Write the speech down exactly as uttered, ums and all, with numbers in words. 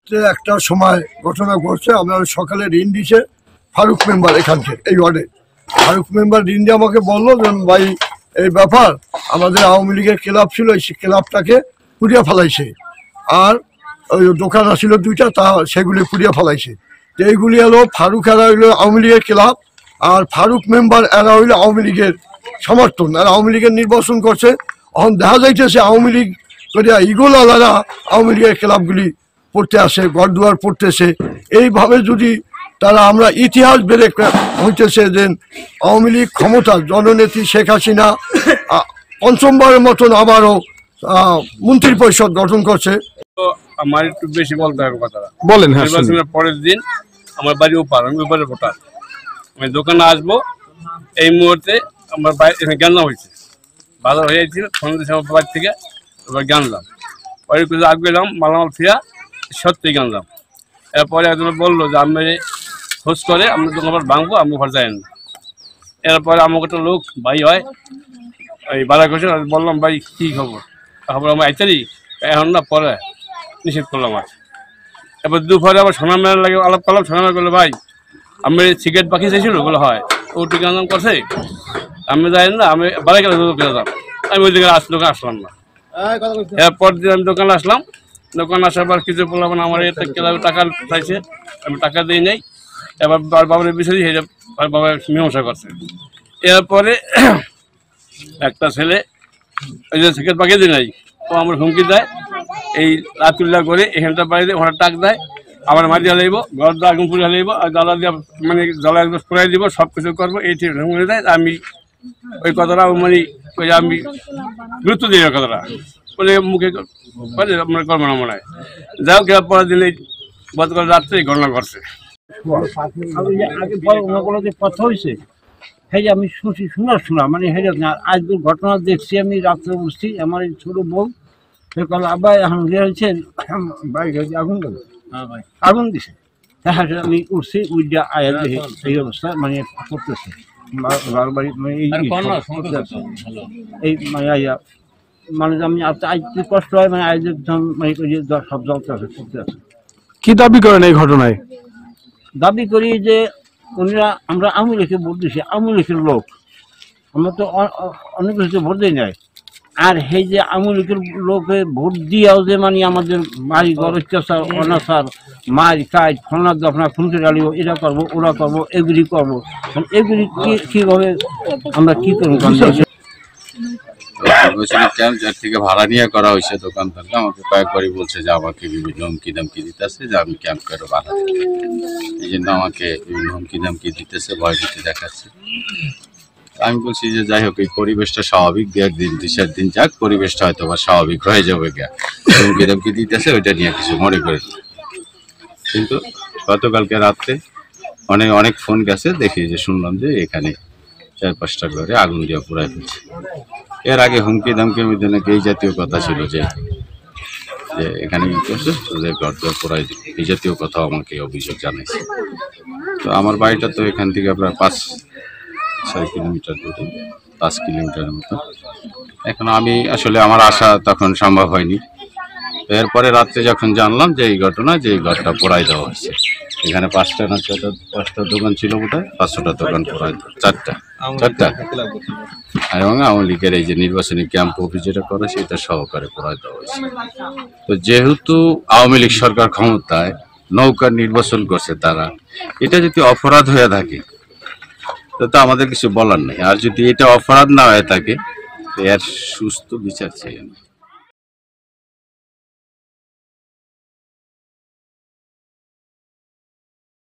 রাত্রে একটার সময় ঘটনা ঘটছে। আমরা সকালে ঋণ দিছে ফারুক মেম্বার এখানকে এই ওয়ার্ডে। ফারুক মেম্বার ঋণ দিয়ে আমাকে বললো যে ভাই এই ব্যাপার, আমাদের আওয়ামী লীগের ক্লাব ছিল, এই ক্লাবটাকে পুড়িয়ে ফেলাইছে, আর ওই দোকান আসছিল দুইটা, তা সেগুলি পুড়িয়ে ফেলাইছে। তো এইগুলি হলো ফারুক এরা হইলো আওয়ামী লীগের ক্লাব, আর ফারুক মেম্বার এরা হইলো আওয়ামী লীগের সমর্থন, আর আওয়ামী লীগের নির্বাচন করছে। এখন দেখা যাইতেছে আওয়ামী লীগ করিয়া ইগোল আলাদা আওয়ামী লীগের ক্লাবগুলি পড়তে আসে, ঘর দুয়ার পড়তেছে। এইভাবে যদি তারা আমরা ইতিহাস বেড়ে হইতেছে যে আওয়ামী লীগ ক্ষমতা জননেত্রী শেখ হাসিনা পঞ্চমবারের মতন আবারও মন্ত্রী পরিষদ গঠন করছে। আমার একটু বেশি বলতে হবে কথাটা বলেন। নির্বাচনের পরের দিন আমার বাড়ি ওপার, আমি ওপারে ভোটার, আমি দোকানে আসবো। এই মুহূর্তে আমার এখানে জ্ঞান হয়েছে, বাজার হয়ে যাচ্ছিল সন্ধ্যে আমার বাড়ি থেকে এবার জানলাম, পরে কিছু আগ গেলাম মালামাল ফিরা সত্যি জানলাম। এরপরে একজন বললো যে আমি খোঁজ করে আমি দোকান ভাঙবো, আমি ঘর যাই না। এরপরে আমার একটা লোক ভাই হয় ওই বাজার করছে, বললাম ভাই কী খবর? খবর আমার আইতারি এখন না, পরে নিষেধ করলাম। আর এবার দুপুরে আবার সোনা মেলা লাগে, আলাপ করলাম। সোনা মেলা করলো ভাই আমি সিগারেট বাকি চাইছিল, বলে হয় ও টিকা নাম করছে, আমি যাই না, আমি বাড়ি গেলে যেতাম, আমি ওই দিকে আস দোকানে আসলাম না। এরপর দিন আমি দোকানে আসলাম, দোকানে আসার পর কিছু বললাম আমার টাকা চাইছে, আমি টাকা দিই নাই। এবার বাবার বিষয় সেটা বাবা মীমাংসা করছে। এরপরে একটা ছেলে ওই যে সিগারেট বাকি দিই নাই, ও আমার হুমকি দেয়, এই রাতুল্লা করে এখানটা বাড়িতে ওখানে টাক দেয়, আমার মাটি হালাইব, ঘর দিয়ে আগুন পুড়ে হালাইব, আর জ্বালা দিয়ে মানে জ্বালা একদম পুরাই দিব, সব কিছু করবো, এই ঠিক হুমকি দেয়। আমি ওই কথাটা মানে ওই আমি গুরুত্ব দিই ওই কথাটা, বলে মুখে মানে কর্ম না মনে হয়। যাই হোক পরের দিনে গতকাল রাত্রে ঘটনা ঘটছে। কথা হয়েছে সেই যে আমি শুনছি, শোনার শোনা মানে হেরে আজ ঘটনা দেখছি, আমি রাত্রে উঠছি, আমার এই ছোটো বউ সে কাল আবার এখন গিয়েছে বাইরে আগুন গেল, আগুন দিছে, দেখা আমি উঠছি উইডা আয়ার এই অবস্থা মানে করতেছে বাড়ি মানে এই মানে মানে আমি আজ কষ্ট হয়, মানে আজ একদম মানে সব জলতে আছে করতে আছে। কি দাবি করেন এই ঘটনায়? দাবি করি যে উনিরা আমরা আওয়ামী লীগকে ভোট দিছি, আওয়ামী লীগের লোক, আমরা তো অনেক কিছু ভোট দিই নাই। আর সেই যে আওয়ামী লীগের লোকে ভোট দিয়েও যে মানে আমাদের বাড়ি ঘর অত্যাচার অনাচার মার কাজ ফলনা দফনা খুনতে ডালিও, এটা করবো ওরা করবো এগুলি করবো, এগুলি কীভাবে আমরা কী করবো? যার থেকে ভাড়া নিয়ে করা হয়েছে দোকানদারকে আমাকে কয়েকবারই বলছে যে আমাকে বিভিন্ন হুমকি দামকি দিতেছে যে আমি ক্যাম্প করে বাধা দিই, এই জন্য আমাকে বিভিন্ন হুমকি দামকি দিতেছে, ভয় ভীতি দেখাচ্ছে। আমি বলছি যে যাই হোক এই পরিবেশটা স্বাভাবিক, দু একদিন দুই চার দিন যাক, পরিবেশটা হয়তো বা স্বাভাবিক হয়ে যাবে, গা হুমকি দামকি দিতেছে ওইটা নিয়ে কিছু মনে করে। কিন্তু গতকালকে রাত্রে অনেক অনেক ফোন গেছে, দেখি যে শুনলাম যে এখানে চার পাঁচটা ঘরে আগুন দিয়ে পুরাই ফেলছে। এর আগে হুমকি দামকির মধ্যে নাকি এই জাতীয় কথা ছিল যে যে এখানে কি করছে যে ঘর দর পুরাই দিবে, এই জাতীয় কথা আমাকে অভিযোগ জানাইছে। তো আমার বাড়িটা তো এখান থেকে প্রায় পাঁচ ছয় কিলোমিটার দূরে, পাঁচ কিলোমিটারের মতো। এখন আমি আসলে আমার আসা তখন সম্ভব হয়নি। এরপরে রাত্রে যখন জানলাম যে এই ঘটনা, যে এই ঘরটা পোড়াই দেওয়া হয়েছে, এখানে পাঁচটা না ছটা পাঁচটা দোকান ছিল বোধহয়, পাঁচশোটা দোকান পোড়াই চারটা চারটা এবং আওয়ামী লীগের এই যে নির্বাচনী ক্যাম্প অফিস যেটা করে সেটা সহকারে পোড়াই দেওয়া হয়েছে। তো যেহেতু আওয়ামী লীগ সরকার ক্ষমতায়, নৌকার নির্বাচন করছে তারা, এটা যদি অপরাধ হয়ে থাকে তো আমাদের কিছু বলার নেই। আর যদি এটা অপরাধ না হয়ে থাকে এর সুস্থ বিচার চাই।